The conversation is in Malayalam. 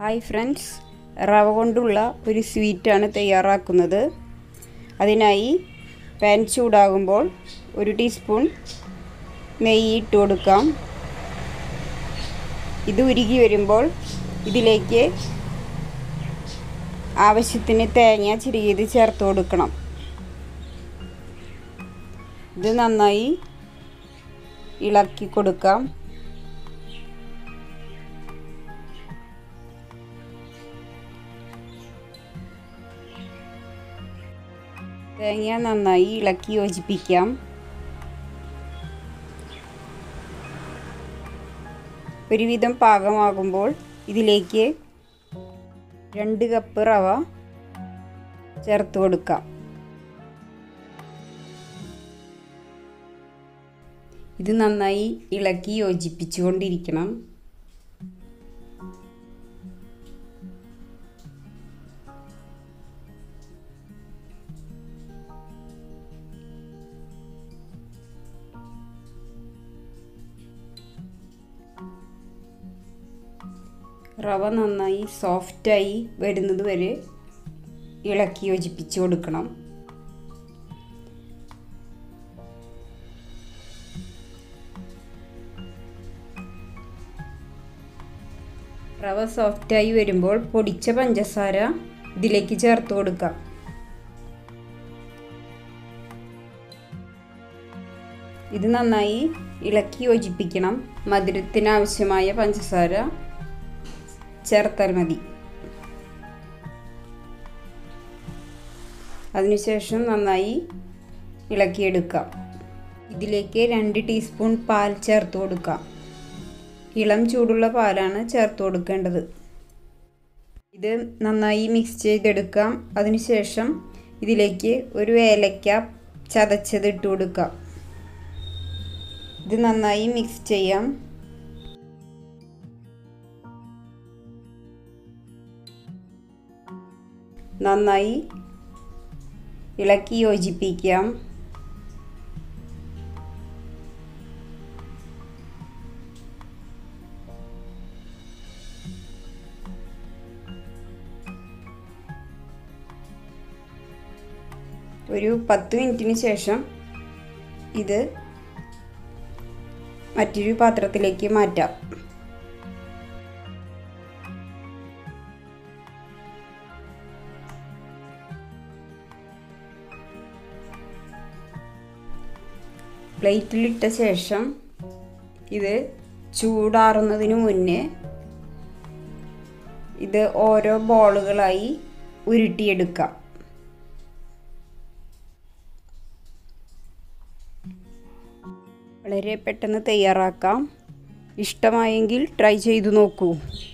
ഹായ് ഫ്രണ്ട്സ്, റവ കൊണ്ടുള്ള ഒരു സ്വീറ്റാണ് തയ്യാറാക്കുന്നത്. അതിനായി പാൻ ചൂടാകുമ്പോൾ 1 ടീസ്പൂൺ നെയ്യ് ഇട്ട് കൊടുക്കാം. ഇത് ഉരുകി വരുമ്പോൾ ഇതിലേക്ക് ആവശ്യത്തിന് തേങ്ങ ചിരകിയത് ചേർത്ത് കൊടുക്കണം. ഇത് നന്നായി ഇളക്കി കൊടുക്കാം. തേങ്ങ നന്നായി ഇളക്കി യോജിപ്പിക്കാം. ഒരുവിധം പാകമാകുമ്പോൾ ഇതിലേക്ക് 2 കപ്പ് റവ ചേർത്ത് കൊടുക്കാം. ഇത് നന്നായി ഇളക്കി യോജിപ്പിച്ചുകൊണ്ടിരിക്കണം. റവ നന്നായി സോഫ്റ്റായി വരുന്നത് വരെ ഇളക്കി യോജിപ്പിച്ച് കൊടുക്കണം. റവ സോഫ്റ്റായി വരുമ്പോൾ പൊടിച്ച പഞ്ചസാര ഇതിലേക്ക് ചേർത്ത് കൊടുക്കാം. ഇത് നന്നായി ഇളക്കി യോജിപ്പിക്കണം. മധുരത്തിനാവശ്യമായ പഞ്ചസാര ചേർത്താൽ മതി. അതിനുശേഷം നന്നായി ഇളക്കിയെടുക്കാം. ഇതിലേക്ക് 2 ടീസ്പൂൺ പാൽ ചേർത്ത് കൊടുക്കാം. ഇളം ചൂടുള്ള പാലാണ് ചേർത്ത് കൊടുക്കേണ്ടത്. ഇത് നന്നായി മിക്സ് ചെയ്തെടുക്കാം. അതിനുശേഷം ഇതിലേക്ക് 1 ഏലക്ക ചതച്ചത് ഇട്ട് കൊടുക്കാം. ഇത് നന്നായി മിക്സ് ചെയ്യാം. നന്നായി ഇളക്കി യോജിപ്പിക്കാം. ഒരു 10 മിനിറ്റിന് ശേഷം ഇത് മറ്റൊരു പാത്രത്തിലേക്ക് മാറ്റാം. പ്ലേറ്റിലിട്ട ശേഷം ഇത് ചൂടാറുന്നതിന് മുന്നേ ഇത് ഓരോ ബോളുകളായി ഉരുട്ടിയെടുക്കാം. വളരെ പെട്ടെന്ന് തയ്യാറാക്കാം. ഇഷ്ടമായെങ്കിൽ ട്രൈ ചെയ്തു നോക്കൂ.